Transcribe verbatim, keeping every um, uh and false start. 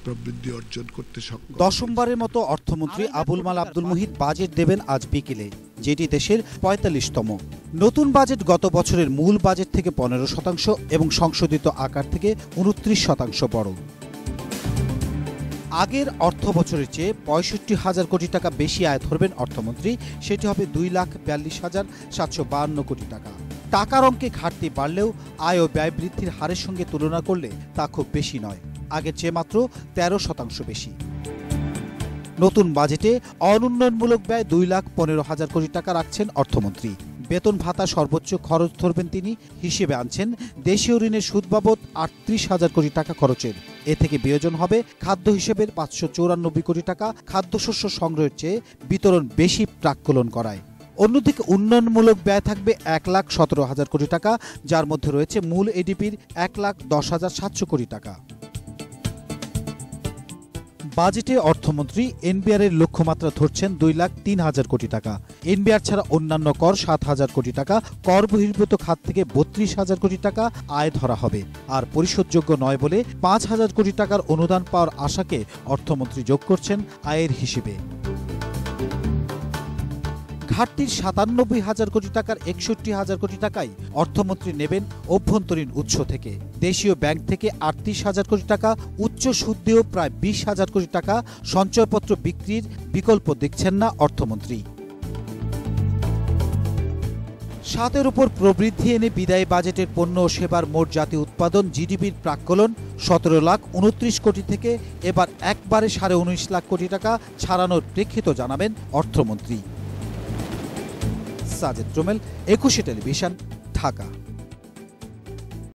প্রবৃদ্ধি অর্জন করতে সক্ষম। দশমবারের মতো অর্থমন্ত্রী আবুল মাল আব্দুল মুহিত বাজেট দেবেন আজ বিকেলে, যেটি দেশের পঁয়তাল্লিশতম। নতুন বাজেট গত বছরের মূল বাজেট থেকে পনেরো শতাংশ এবং সংশোধিত আকার থেকে উনত্রিশ শতাংশ বড়। আগের অর্থ বছরের চেয়ে পঁয়ষট্টি হাজার কোটি টাকা বেশি আয় ধরবেন অর্থমন্ত্রী। সেটি হবে দুই লাখ বিয়াল্লিশ হাজার সাতশো বাহান্ন কোটি টাকা। টাকার অঙ্কে ঘাটতি বাড়লেও আয় ও ব্যয় বৃদ্ধির হারের সঙ্গে তুলনা করলে তা খুব বেশি নয়, আগের চেয়ে মাত্র তেরো শতাংশ বেশি। নতুন বাজেটে অনুন্নয়নমূলক ব্যয় দুই লাখ পনেরো হাজার কোটি টাকা রাখছেন অর্থমন্ত্রী। বেতন ভাতা সর্বোচ্চ খরচ ধরবেন তিনি। হিসেবে আনছেন দেশীয় ঋণের সুদ বাবদ আটত্রিশ হাজার কোটি টাকা খরচের। এ থেকে বিয়োজন হবে খাদ্য হিসেবের পাঁচশো চৌরানব্বই কোটি টাকা। খাদ্যশস্য সংগ্রহের চেয়ে বিতরণ বেশি প্রাক্কলন করায়। অন্যদিকে উন্নয়নমূলক ব্যয় থাকবে এক লাখ সতেরো হাজার কোটি টাকা, যার মধ্যে রয়েছে মূল এডিপির এক লাখ দশ হাজার সাতশো কোটি টাকা। বাজেটে অর্থমন্ত্রী এনবিআর এর লক্ষ্যমাত্রা ধরছেন দুই লাখ তিন হাজার কোটি টাকা। এনবিআর ছাড়া অন্যান্য কর সাত হাজার কোটি টাকা, কর বহির্ভূত খাত থেকে বত্রিশ হাজার কোটি টাকা আয় ধরা হবে। আর পরিশোধযোগ্য নয় বলে পাঁচ হাজার কোটি টাকার অনুদান পাওয়ার আশাকে অর্থমন্ত্রী যোগ করছেন আয়ের হিসেবে। ঘাটতির সাতানব্বই হাজার কোটি টাকার একষট্টি হাজার কোটি টাকাই অর্থমন্ত্রী নেবেন অভ্যন্তরীণ উৎস থেকে। দেশীয় ব্যাংক থেকে আটত্রিশ হাজার কোটি টাকা, উচ্চ সুদ দিয়েও প্রায় বিশ হাজার কোটি টাকা সঞ্চয়পত্র বিক্রির বিকল্প দেখছেন না অর্থমন্ত্রী। সাতের উপর প্রবৃদ্ধি এনে বিদায়ী বাজেটের পণ্য ও সেবার মোট জাতীয় উৎপাদন জিডিপির প্রাক্কলন সতেরো লাখ উনত্রিশ কোটি থেকে এবার একবারে সাড়ে উনিশ লাখ কোটি টাকা ছাড়ানোর প্রেক্ষিত জানাবেন অর্থমন্ত্রী। সাজেদ রোমেল, একুশে টেলিভিশন, ঢাকা।